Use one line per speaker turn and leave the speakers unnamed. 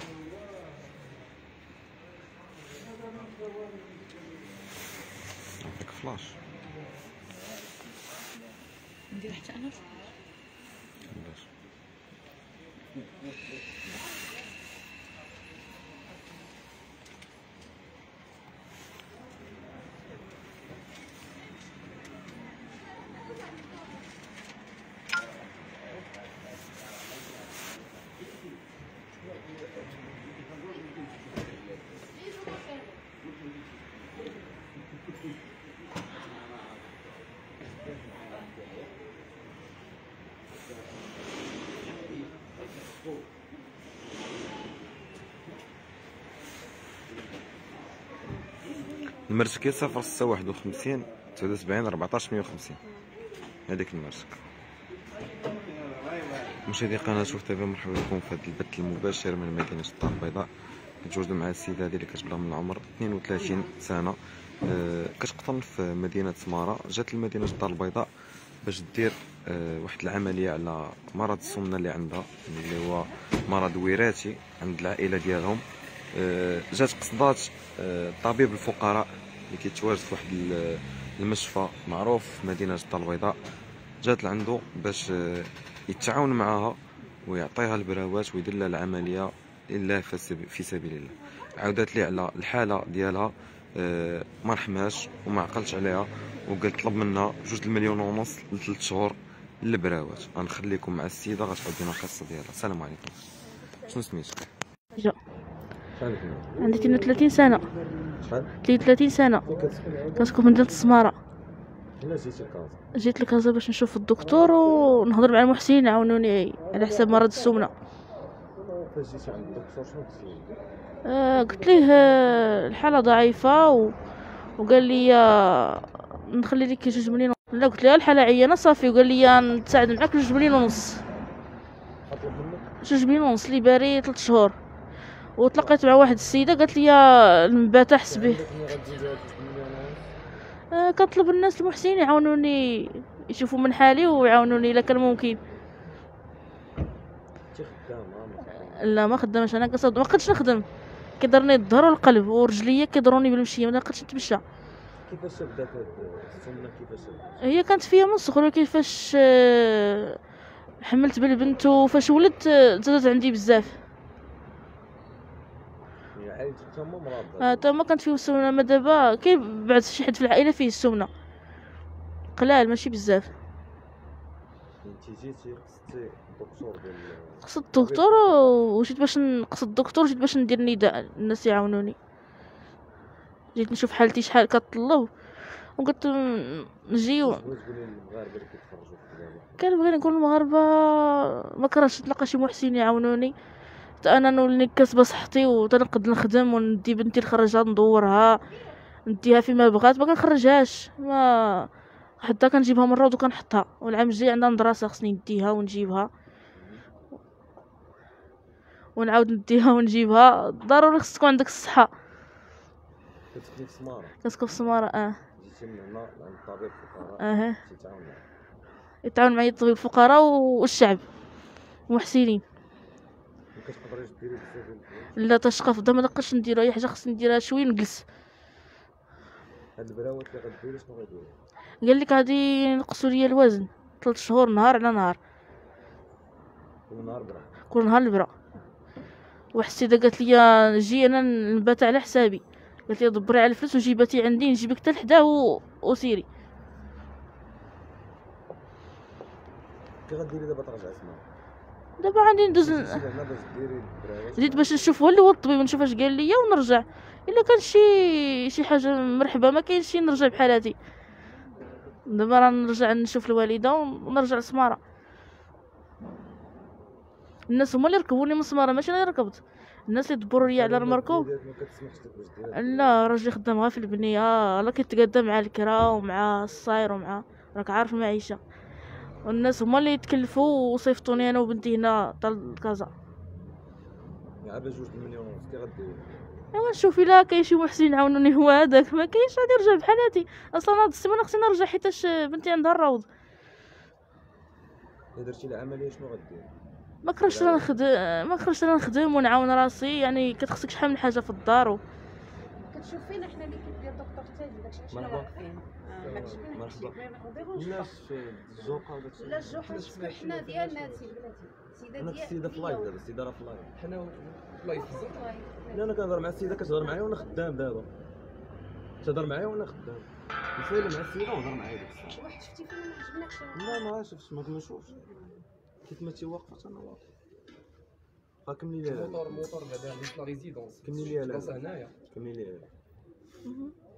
نعطيك فلاش.
ندير حتى انا
علاش؟ المرسكية 051 79 14 150. هذيك المرسك. مشاهدي قناة شوف تيفي، مرحبا بكم في هذا البث المباشر من مدينة الدار البيضاء. كنتواجدوا مع السيدة هذه اللي كتبلغ من العمر 32 سنة، كتقطن في مدينة سمارة. جات لمدينة الدار البيضاء باش دير واحد العملية على مرض السمنة اللي عندها، اللي هو مرض وراثي عند العائلة ديالهم. جات قصدات طبيب الفقراء اللي كيتواجد في واحد المشفى معروف في مدينة الدار البيضاء. جات لعندو باش يتعاون معاها ويعطيها البراوات ويدير لها العملية لله في سبيل الله. عاودت لي على الحالة ديالها، ما رحماش وما عقلش عليها، وقال طلب منا 2.5 مليون ل3 شهور للبراوات. غنخليكم مع السيدة غتعاود لنا القصة ديالها. السلام عليكم. شنو سميتك؟
عندي 32 سنة.
شحال؟
32 سنة. كنسكن في مدينة السمارة.
علاش جيتي لكازا؟
جيت لكازا باش نشوف الدكتور ونهضر مع المحسنين يعاونوني على حساب مرض السمنة.
فاش جيتي عند الدكتور شنو قلت ليه؟
قلت ليه الحالة ضعيفة وقال لي نخلي لك 2 مليون. لا قلت له الحالة عيانة صافي، وقال لي نتساعد معاك 2 مليون ونص.
اطلب منك
2 مليون ونص لي باري 3 شهور. وتلاقيت مع واحد السيدة قالت لي المبات حسبيه. كنطلب الناس المحسنين يعاونوني، يشوفوا من حالي ويعاونوني الا كان ممكن.
انت خدامه؟
لا ما خدامش، انا قصد ما قدش نخدم، كيضرني الظهر والقلب ورجليا كيضروني بالمشيه، ما قدش نتمشى.
كيفاش بدات هاد السمنه؟ كيفاش
هي كانت فيا من الصغر، كيفاش حملت بالبنت وفاش ولدت زادت عندي بزاف.
هي عائلتك تما مرضى؟
تما كانت فيه السمنه، ما دابا كاين بعد شي حد في العائله فيه السمنه قلال ماشي بزاف.
انت جيتي قصدتي الدكتور ديال
قصد الدكتور وجيت باش نقصد الدكتور، جيت باش ندير نداء الناس يعاونوني. جيت نشوف حالتي شحال كطلب وقلت نجي
بغيت تقولي للمغاربه اللي كيتفرجوا في البلاد؟
كنبغي نقول المغاربه ما كرهتش نتلاقى شي محسن يعاونوني، حتى انا نولي كاسبه صحتي وتنقد نخدم وندي بنتي نخرجها ندورها نديها فيما بغات. ما كنخرجهاش، ما حتى كنجيبها من الروض وكنحطها، والعام الجاي عندها مدرسه خصني نديها ونجيبها ونعاود نديها ونجيبها. ضروري خص تكون عندك الصحه.
كتسكني في سماره؟
كنسكن في سماره.
جيتي من هنا عند طبيب الفقراء تيتعاون معاك؟
يتعاون معايا طبيب الفقراء والشعب محسنين.
ما كتقدريش ديري بزاف ديال الحوايج؟
لا تشقى في ما نقدرش ندير اي حاجه، خصني نديرها شويه نجلس.
هاد البراوات اللي غديري شنو غيديروا؟
قال لك غادي ينقصوا لي الوزن 3 شهور نهار على نهار،
كل نهار برا؟
كل نهار البرا. واحد السيده قالت لي نجي انا نبات على حسابي، قالت لي دبري على الفلوس وجيباتي عندي نجيبك حتى لحداه وسيري.
كي غديري دابا ترجعي سماره؟
دابا غادي ندوز
جيتي لهنا باش ديري البراوات؟
زيد باش نشوف هو اللي هو الطبيب، نشوف اش قال لي ونرجع. الا كان شي حاجه مرحبا، ما كاينش نرجع بحالاتي. دابا راه نرجع نشوف الوالده ونرجع لسماره. الناس هما اللي ركبوني من سماره، ماشي انا اللي ركبت. الناس اللي دبروا لي على المركوب.
ما كتسمحش لك باش ديري؟
لا راجلي خدام غير في البنيه، لا كيتقادى مع الكرا ومع الصاير ومع راك عارف المعيشه. والناس هما اللي يتكلفوا وصيفطوني انا وبنتي هنا طال كازا.
على 2 مليون ونص كي غديري؟
ايوا نشوف الا كاين شي محسن يعاونوني. هو هذاك ما كاينش، غادي نرجع بحالاتي. اصلا هاد السيمانه خصني نرجع حيتاش بنتي عندها الروض.
الا درتي العمليه شنو غديري؟
ما كرهتش انا نخدم، ما كرهتش انا نخدم ونعاون راسي، يعني كتخصك شحال من حاجه في الدار
كتشوف فينا حنا ليكيب ديال دكتور تاجي داكشي حنا
مرحبا.
واقفين ما كتشبهش
مرحبا.
ما نضيعوش
الناس في الزوقه وداكشي.
لا الجوحه حنا ديالنا هادشي بلاتي السيده
انا
ديال
السيده في لايف دابا، السيده راه في لايف.
حنا لايف
انا كنهضر مع السيده كتهضر معايا وانا خدام دابا، تهضر معايا وانا خدام، نسالي مع السيده ونهضر معايا ديك الساعه.
واحد شفتي فينا ما عجبناكش
لا ما شفتش، ما كنشوفش كيف ما تي واقفه انا واقف. كملي لي
موطور بعدا عندي لا ريزيدونس
كملي لي
بلاصه هنايا
كملي لي